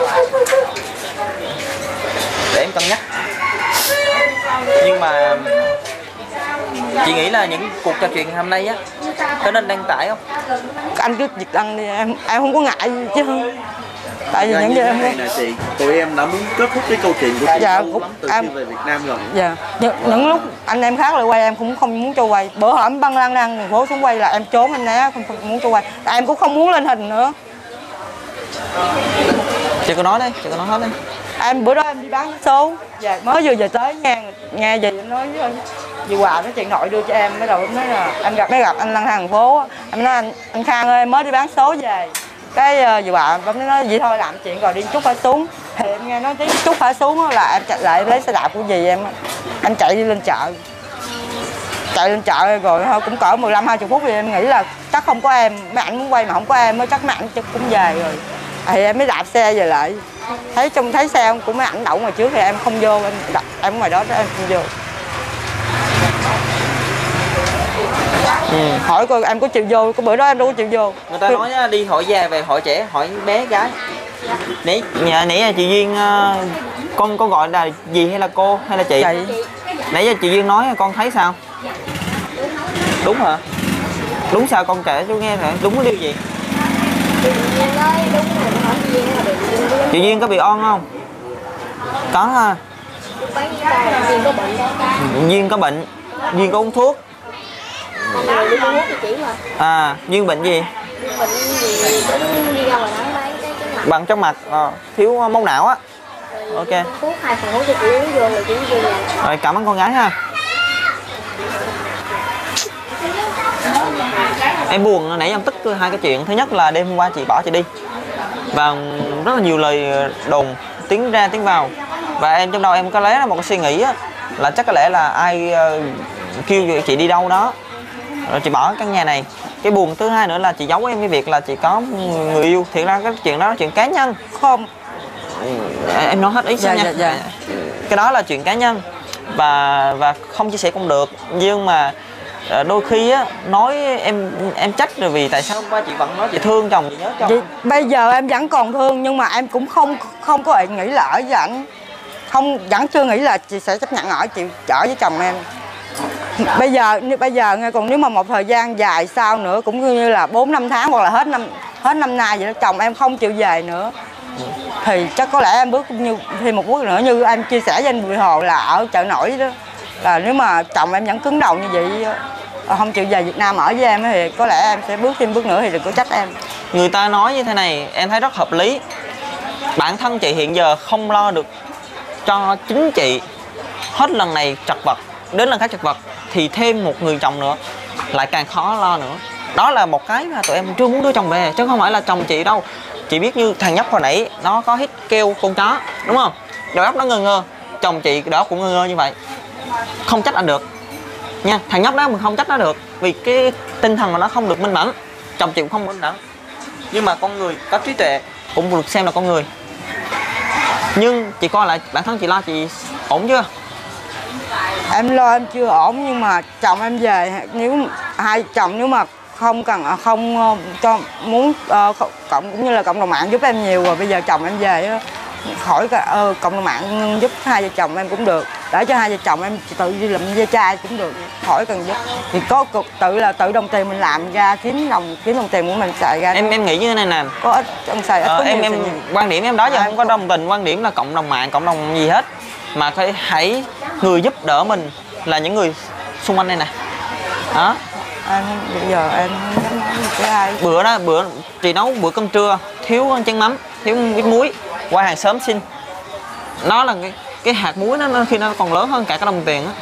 để em cân nhắc. Nhưng mà chị nghĩ là những cuộc trò chuyện hôm nay á có nên đăng tải không? Anh cứ việc đăng đi em em không có ngại gì chứ. Tại vì những gì em này nè chị, tụi em đã muốn kết thúc cái câu chuyện của chị dạ, lâu lắm từ em, khi về Việt Nam rồi. Dạ, những, những lúc anh em khác lại quay em cũng không muốn cho quay. Bữa hổm em băng lan lan đường phố xuống quay là em trốn em né không, không muốn cho quay. Tại em cũng không muốn lên hình nữa. Chị có nói đi, chị có nói hết đi. Em bữa đó em đi bán số, dạ, mới vừa về tới nghe nghe gì em nói với dì Hòa nói chuyện nội đưa cho em, mới đầu em nói là em gặp mới gặp anh lang thang thành phố, em nói anh anh Khang ơi em mới đi bán số về, cái uh, dì Hòa em nói vậy thôi làm chuyện rồi đi chút phải xuống, thì em nghe nói tiếng chút phải xuống là em chạy lại em lấy xe đạp của dì em, em chạy đi lên chợ, chạy lên chợ rồi thôi cũng cỡ mười lăm hai mươi phút thì em nghĩ là chắc không có em, mấy ảnh muốn quay mà không có em mới chắc mấy ảnh cũng về rồi, thì em mới đạp xe về lại. Thấy trong thấy xe cũng mấy ảnh đậu ngoài trước thì em không vô, em đặt em ngoài đó em không vô. Ừ. Hỏi coi em có chịu vô, cái bữa đó em đâu có chịu vô. Người ta nói đi hỏi già về hỏi trẻ, hỏi bé gái. Nãy nhà nãy là chị Duyên con con gọi là gì hay là cô hay là chị? Chị. Nãy giờ chị Duyên nói con thấy sao? Đúng hả? Đúng sao con kể chú nghe thử, đúng cái điều gì? Chị Duyên có bị on không? Có ha. Duyên có bệnh. Duyên có uống thuốc. À, Duyên bệnh gì? Bằng trong mặt, à, thiếu máu não á. Ok. Rồi cảm ơn con gái ha. Em buồn nãy em tức hai cái chuyện. Thứ nhất là đêm hôm qua chị bỏ chị đi và rất là nhiều lời đồn tiếng ra tiếng vào, và em trong đầu em có lấy ra một cái suy nghĩ á, là chắc có lẽ là ai uh, kêu chị đi đâu đó rồi chị bỏ căn nhà này. Cái buồn thứ hai nữa là chị giấu em cái việc là chị có người yêu. Thiệt ra cái chuyện đó là chuyện cá nhân. Không. Em nói hết ý sao dạ, nha. dạ, dạ. Cái đó là chuyện cá nhân và và không chia sẻ cũng được, nhưng mà đôi khi á nói em em trách rồi vì tại sao hôm qua chị vẫn nói chị thương chồng, chị nhớ chồng. Vậy, bây giờ em vẫn còn thương nhưng mà em cũng không không có nghĩ là ở với ảnh, không vẫn chưa nghĩ là chị sẽ chấp nhận ở chị ở với chồng em. Bây giờ bây giờ nghe, còn nếu mà một thời gian dài sau nữa cũng như là bốn năm tháng hoặc là hết năm hết năm nay vậy đó, chồng em không chịu về nữa thì chắc có lẽ em bước như thêm một bước nữa, như em chia sẻ với anh Bùi Hồ là ở chợ nổi đó, là nếu mà chồng em vẫn cứng đầu như vậy không chịu về Việt Nam ở với em thì có lẽ em sẽ bước thêm bước nữa thì đừng có trách em. Người ta nói như thế này em thấy rất hợp lý. Bản thân chị hiện giờ không lo được cho chính chị, hết lần này chật vật đến lần khác chật vật, thì thêm một người chồng nữa lại càng khó lo nữa. Đó là một cái mà tụi em chưa muốn đưa chồng về, chứ không phải là chồng chị đâu. Chị biết như thằng nhóc hồi nãy nó có hít kêu con chó đúng không, đầu óc nó ngơ ngơ, chồng chị đó cũng ngơ ngơ như vậy. Không trách anh được nha, thằng nhóc đó mình không trách nó được, vì cái tinh thần của nó không được minh mẫn, chồng chị cũng không minh mẫn. Nhưng mà con người có trí tuệ cũng được xem là con người. Nhưng chị coi lại bản thân chị lo chị ổn chưa? Em lo em chưa ổn, nhưng mà chồng em về, nếu hai chồng nếu mà không cần không cho muốn uh, cộng cũng như là cộng đồng mạng giúp em nhiều rồi, bây giờ chồng em về khỏi cả uh, cộng đồng mạng giúp hai vợ chồng em cũng được, để cho hai vợ chồng em tự đi làm ve chai cũng được, khỏi cần giúp. Thì có cực tự là tự đồng tiền mình làm ra, kiếm đồng kiếm đồng tiền của mình xài ra. Em em nghĩ như thế này nè, có ít ông xài ít ờ, có em nhiều em nhiều. quan điểm em đó giờ À, không có đồng tình, quan điểm là cộng đồng mạng cộng đồng gì hết, mà phải hãy người giúp đỡ mình là những người xung quanh đây nè. Đó, Em bây giờ em không dám nói gì với ai. bữa đó bữa chị nấu bữa cơm trưa thiếu chén mắm, thiếu ít muối, qua hàng xóm xin. Nó là cái cái hạt muối nó, nó khi nó còn lớn hơn cả cái đồng tiền á.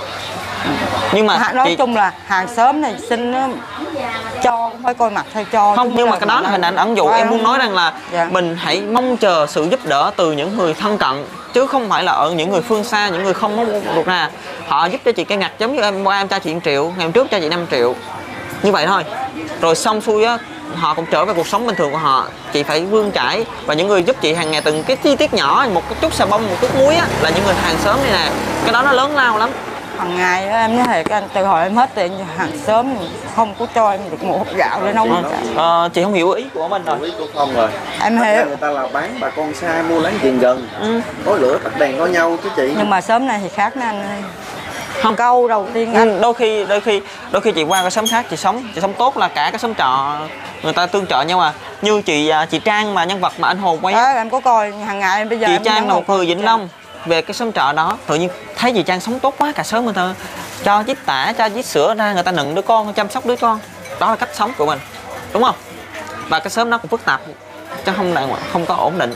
Nhưng mà À, nói chị, chung là hàng xóm này xin nó cho, không phải coi mặt theo cho. không, nhưng mà cái đó là hình ảnh ẩn dụ. Em muốn nói rằng là dạ. mình hãy mong chờ sự giúp đỡ từ những người thân cận, chứ không phải là ở những người phương xa, những người không muốn được ra. Họ giúp cho chị cái ngặt, giống như em qua em cho chị một triệu, ngày hôm trước cho chị năm triệu, như vậy thôi. Rồi xong xuôi á, họ cũng trở về cuộc sống bình thường của họ. Chị phải vươn trải, và những người giúp chị hàng ngày từng cái chi tiết nhỏ, một cái chút xà bông, một chút muối á, là những người hàng xóm này nè. Cái đó nó lớn lao lắm. Hằng ngày á, em nói thiệt anh, từ hồi em hết tiền hàng xóm không có cho em được một hộp gạo để nấu Ờ, chả. ờ, chị không hiểu ý của mình rồi. Ý của Phong rồi. Em Thật ra hiểu. người ta là bán bà con xa mua lấy tiền gần, Ừ. có lửa tắt đèn có nhau chứ chị. Nhưng mà sớm này thì khác nè anh ơi. Không. Câu đầu tiên anh. Ừ, đôi khi đôi khi đôi khi chị qua cái xóm khác chị sống chị sống tốt là cả cái xóm trọ người ta tương trợ nhau à. Như chị chị Trang mà nhân vật mà anh Hồn quay Đó, em có coi hàng ngày em bây giờ chị em Trang là một người Vĩnh Trang. Long về cái xóm trọ đó, tự nhiên thấy chị Trang sống tốt quá, cả xóm người ta cho chích tả, cho chích sữa ra, người ta nựng đứa con, chăm sóc đứa con. Đó là cách sống của mình, đúng không? Và cái xóm nó cũng phức tạp chứ không đàng hoàng, không có ổn định.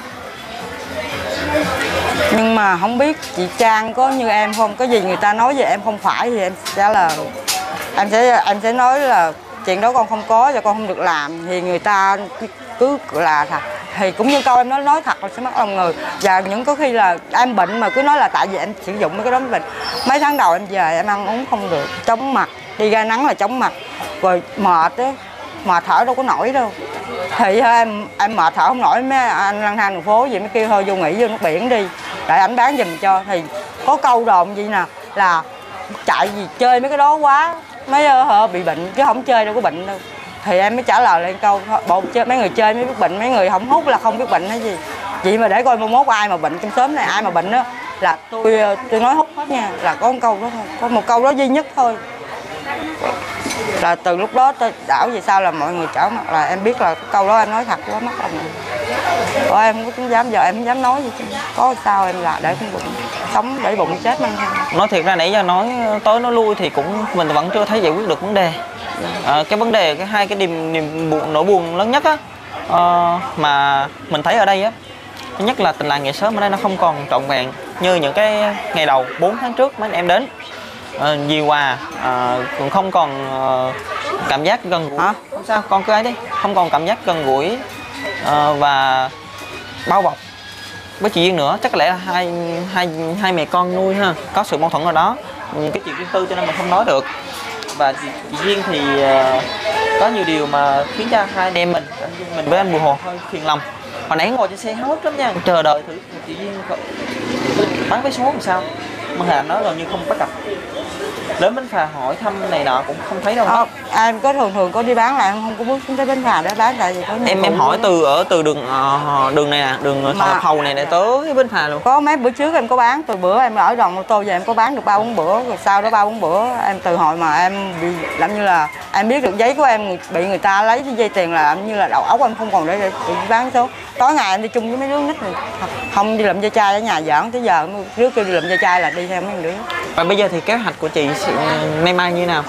Nhưng mà không biết chị Trang có như em không, có gì người ta nói về em không phải thì em sẽ là em sẽ em sẽ nói là chuyện đó con không có và con không được làm, thì người ta cứ là thật. Thì cũng như câu em nói nói thật là sẽ mất lòng người. Và những có khi là em bệnh mà cứ nói là tại vì em sử dụng mấy cái đó mới bệnh. Mấy tháng đầu em về em ăn uống không được, chóng mặt, đi ra nắng là chóng mặt, rồi mệt á, mà thở đâu có nổi đâu. Thì em em mệt thở không nổi, mấy anh lang thang đường phố gì mới kêu thôi vô nghỉ vô nước biển đi, để ảnh bán giùm cho. Thì có câu đồn gì nè là chạy gì chơi mấy cái đó quá mấy uh, bị bệnh, chứ không chơi đâu có bệnh đâu. Thì em mới trả lời lên câu bộ chơi mấy người chơi mới biết bệnh, mấy người không hút là không biết bệnh hay gì. Vậy mà để coi mai mốt ai mà bệnh trong xóm này, ai mà bệnh đó là tôi tôi nói hút hết nha, là có một câu đó thôi, có một câu đó duy nhất thôi. Là từ lúc đó tôi đảo về sau là mọi người trở mặt là em biết là câu đó em nói thật quá, mất lòng. Ủa em cũng dám, giờ em không dám nói gì chứ. Có sao em là để con bụng sống để bụng chết mang theo. Nói thiệt ra nãy giờ nói tới nói lui thì cũng mình vẫn chưa thấy giải quyết được vấn đề. À, cái vấn đề cái hai cái niềm niềm buồn nỗi buồn lớn nhất á, uh, mà mình thấy ở đây á, thứ nhất là tình làng nghệ xóm ở đây nó không còn trọn vẹn như những cái ngày đầu bốn tháng trước mấy anh em đến. À, dì Hòa à, cũng không còn uh, cảm giác gần gũi. Hả? Không sao, con cứ ấy đi, không còn cảm giác gần gũi uh, và bao bọc với chị Duyên nữa. Chắc có lẽ là hai hai hai mẹ con nuôi ha, có sự mâu thuẫn nào đó, cái chuyện riêng tư cho nên mình không nói được. Và chị, chị Duyên thì uh, có nhiều điều mà khiến cho hai anh em mình mình với anh Bùi Hồ hơi phiền lòng. Hồi nãy ngồi trên xe háo hức lắm nha, chờ đợi thử chị Duyên bán vé số làm sao mà Hà nói gần như không bắt gặp. Đến Bến Phà hỏi thăm này nọ cũng không thấy đâu. À, em có thường thường có đi bán là em không có bước xuống tới Bến Phà để bán, tại vì có em em hỏi từ ở từ đường uh, đường này nè, đường Thọ Hầu này để tới Bến Phà luôn. Có mấy bữa trước em có bán, từ bữa em ở Đồng ô tô về em có bán được ba bốn bữa, rồi sau đó ba bốn bữa em từ hồi mà em bị làm như là em biết được giấy của em bị người ta lấy cái dây tiền là em như là đầu óc em không còn để, để, để bán số. Tối ngày em đi chung với mấy đứa nít này, không đi làm dây chai ở nhà giỡn tới giờ đứa kêu đi làm dây chai là đi theo mấy đứa. Và bây giờ thì kế hoạch của chị ngày mai như nào?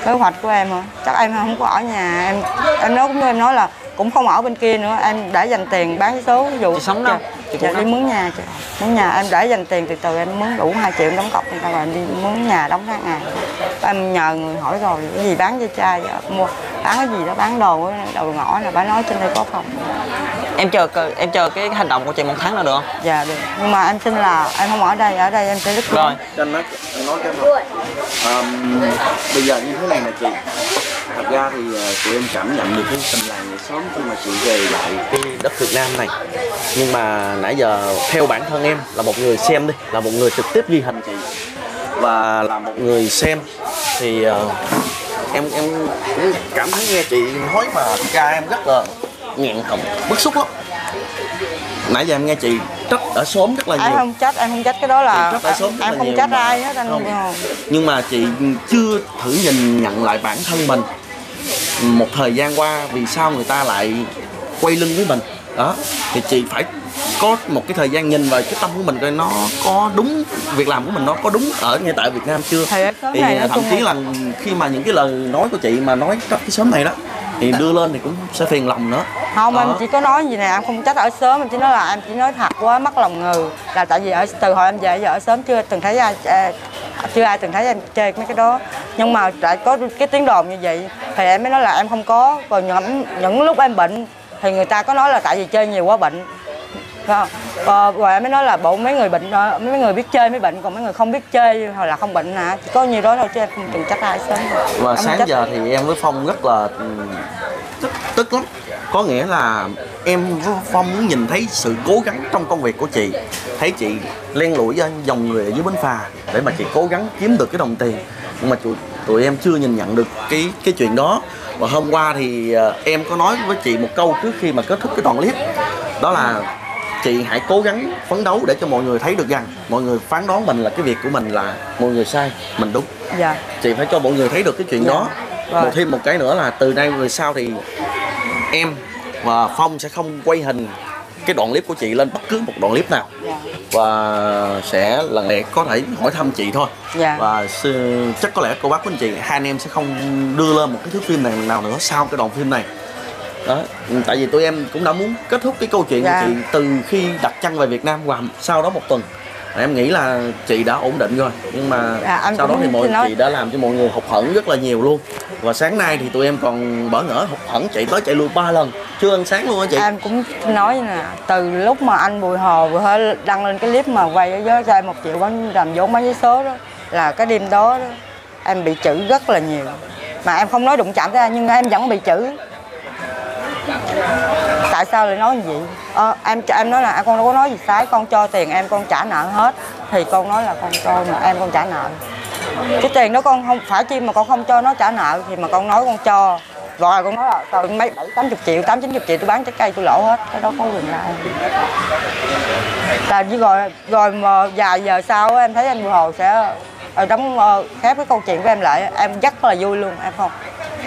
kế hoạch của em hả? Chắc em không có ở nhà, em em nói cũng như em nói là cũng không ở bên kia nữa, em để dành tiền bán vé số. Ví dụ chị sống đâu? Chị dạ, đi mướn nhà chị. Mướn nhà em để dành tiền từ từ em mướn đủ hai triệu em đóng cọc người ta rồi em đi mướn nhà đóng tháng ngày. Em nhờ người hỏi rồi cái gì bán cho trai mua bán cái gì đó, bán đồ ở đầu ngõ là bà nói trên đây có phòng. Em chờ em chờ cái hành động của chị một tháng nữa được không? Dạ được. Nhưng mà em xin là em không ở đây, ở đây em sẽ đứt rồi. Cho anh nói, anh nói cái một. Um, bây giờ như thế này nè chị. Thật ra thì uh, tụi em cảm nhận được cái tình làng nghệ xóm khi mà chị về lại cái đất Việt Nam này. Nhưng mà nãy giờ theo bản thân em là một người xem đi, là một người trực tiếp ghi hình chị và là một người xem thì uh, em em cũng cảm thấy nghe chị nói mà ca em rất là nghẹn họng, bức xúc lắm. Nãy giờ em nghe chị trách ở xóm rất là nhiều. Em không trách, em không trách cái đó là Trách ở xóm rất em là không nhiều trách mà. ai hết anh. Không. Không. Nhưng mà chị chưa thử nhìn nhận lại bản thân mình một thời gian qua vì sao người ta lại quay lưng với mình đó, thì chị phải có một cái thời gian nhìn vào cái tâm của mình coi nó có đúng, việc làm của mình nó có đúng ở ngay tại Việt Nam chưa. Thì, thì này thậm chí là khi mà những cái lời nói của chị mà nói trách cái xóm này đó thì đưa lên thì cũng sẽ phiền lòng nữa. Không, đó. em chỉ có nói gì nè, em không trách ở sớm, em chỉ nói là em chỉ nói thật quá mất lòng người. Là tại vì ở từ hồi em về giờ ở sớm chưa từng thấy ai chưa ai từng thấy em chơi mấy cái đó. Nhưng mà lại có cái tiếng đồn như vậy thì em mới nói là em không có. Rồi những, những lúc em bệnh thì người ta có nói là tại vì chơi nhiều quá bệnh. Không? Rồi, rồi em mới nói là bộ mấy người bệnh, mấy người biết chơi mới bệnh, còn mấy người không biết chơi hoặc là không bệnh hả? Chỉ có nhiều đó thôi chứ em không từng trách ai sớm. Và em sáng giờ thì em với Phong rất là tức, tức lắm. Có nghĩa là em với Phong muốn nhìn thấy sự cố gắng trong công việc của chị. Thấy chị len lủi ra dòng người ở dưới bến phà để mà chị cố gắng kiếm được cái đồng tiền. Nhưng mà tụi, tụi em chưa nhìn nhận được cái cái chuyện đó. Và hôm qua thì em có nói với chị một câu trước khi mà kết thúc cái đoạn clip. Đó là chị hãy cố gắng phấn đấu để cho mọi người thấy được rằng mọi người phán đoán mình là cái việc của mình là mọi người sai, mình đúng. Dạ. Chị phải cho mọi người thấy được cái chuyện dạ. đó. Rồi. Một thêm một cái nữa là từ nay về sau thì em và Phong sẽ không quay hình cái đoạn clip của chị lên bất cứ một đoạn clip nào. Dạ. Và sẽ lần lượt có thể hỏi thăm chị thôi. Dạ. Và chắc có lẽ cô bác của anh chị hai anh em sẽ không đưa lên một cái thước phim này nào nữa sau cái đoạn phim này. Đó, tại vì tụi em cũng đã muốn kết thúc cái câu chuyện dạ. của chị từ khi đặt chân về Việt Nam và sau đó một tuần. Em nghĩ là chị đã ổn định rồi, nhưng mà dạ, sau đó thì mọi nói... chị đã làm cho mọi người hụt hẫng rất là nhiều luôn. Và sáng nay thì tụi em còn bỡ ngỡ hụt hẫng chạy tới chạy lui ba lần, chưa ăn sáng luôn á chị. Em cũng nói nè, từ lúc mà anh Bùi Hồ vừa hơi đăng lên cái clip mà quay với cho em một triệu bán làm vốn bán giấy số đó, là cái đêm đó, đó em bị chửi rất là nhiều. Mà em không nói đụng chạm tới ai nhưng em vẫn bị chửi. Tại sao lại nói như vậy? Ờ, em em nói là con đâu có nói gì sai, con cho tiền em con trả nợ hết thì con nói là con cho mà em con trả nợ. Cái tiền đó con không phải chi mà con không cho nó trả nợ thì mà con nói con cho. Rồi con nói là từ mấy bảy tám chục triệu, tám chín chục triệu tôi bán trái cây tôi lỗ hết, cái đó có quyền lại. Là như rồi rồi mà vài giờ sau em thấy anh Bùi Hồ sẽ đóng khép cái câu chuyện của em lại, em rất là vui luôn em không.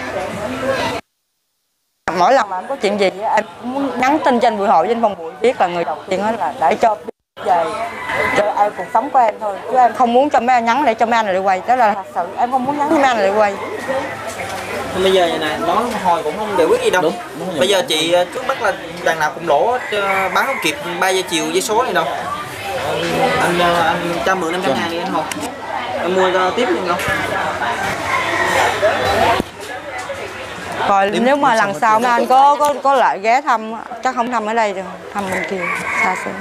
Mỗi lần mà em có chuyện gì em muốn nhắn tin cho anh Bùi Hồ với anh Phong Bùi biết là người đầu tiên hết là để cho biết về cho em cuộc sống của em thôi, chứ em không muốn cho mấy anh nhắn để cho mấy anh này lại quay, đó là thật sự em không muốn nhắn cho mấy anh này lại quay. Bây giờ vậy này nói hồi cũng không giải quyết gì đâu. Đúng, đúng. Bây giờ chị trước mắt là đằng nào cũng lỗ, bán không kịp ba giờ chiều với số này đâu. Anh anh cho mượn năm trăm ngàn đi anh Hồ. Em mua tiếp luôn không? Rồi nếu mà lần sau mấy anh có có có lại ghé thăm chắc không thăm ở đây đâu, thăm bên kia xa xôi.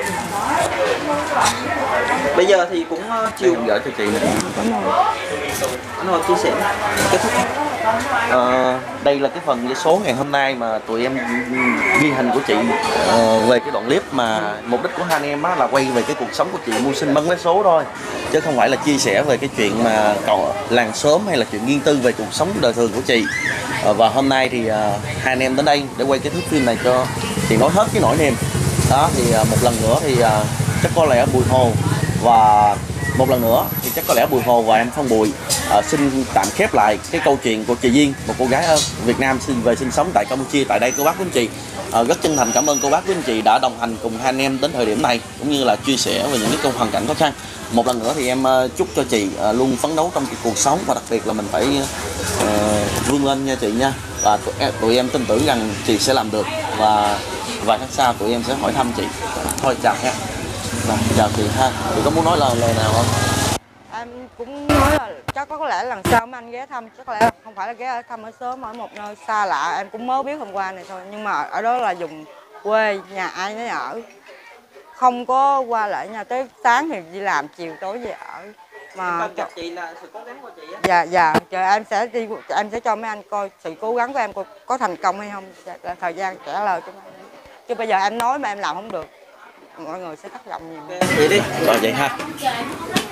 Bây giờ thì cũng chiều gửi cho chị nữa. Anh Hồ chia sẻ kết thúc. Ờ, đây là cái phần vé số ngày hôm nay mà tụi em ghi hình của chị uh, về cái đoạn clip mà mục đích của hai anh em á, là quay về cái cuộc sống của chị mưu sinh bán vé số thôi, chứ không phải là chia sẻ về cái chuyện mà còn làng xóm hay là chuyện riêng tư về cuộc sống đời thường của chị. Uh, và hôm nay thì uh, hai anh em đến đây để quay cái thước phim này cho chị nói hết cái nỗi niềm đó. Thì uh, một lần nữa thì uh, chắc có lẽ Bùi Hồ và một lần nữa thì chắc có lẽ Bùi Hồ và em Phong Bùi uh, xin tạm khép lại cái câu chuyện của chị Duyên, một cô gái ở Việt Nam xin về sinh sống tại Campuchia. Tại đây cô bác quý anh chị uh, rất chân thành cảm ơn cô bác quý anh chị đã đồng hành cùng hai anh em đến thời điểm này, cũng như là chia sẻ về những cái câu hoàn cảnh khó khăn. một lần nữa thì em ờ, chúc cho chị ờ, luôn phấn đấu trong cái cuộc sống, và đặc biệt là mình phải ờ, vươn lên nha chị nha. Và tụi em, tụi em tin tưởng rằng chị sẽ làm được, và vài tháng sau tụi em sẽ hỏi thăm chị. Thôi chào ha. Rồi, chào chị ha. Chị có muốn nói lời lời nào không? Em cũng nói là chắc có lẽ lần sau mấy anh ghé thăm, chắc lẽ không phải là ghé thăm ở sớm, ở một nơi xa lạ em cũng mới biết hôm qua này thôi, nhưng mà ở đó là vùng quê, nhà ai nấy ở, không có qua lại nhà, tới sáng thì đi làm, chiều tối về ở. Mà gặp chị là sự cố gắng của chị á. dạ dạ chờ em sẽ đi, em sẽ cho mấy anh coi sự cố gắng của em có, có thành công hay không, là thời gian trả lời cho mấy anh. Chứ bây giờ em nói mà em làm không được, mọi người sẽ thất vọng nhiều. Vậy đi. Rồi vậy ha.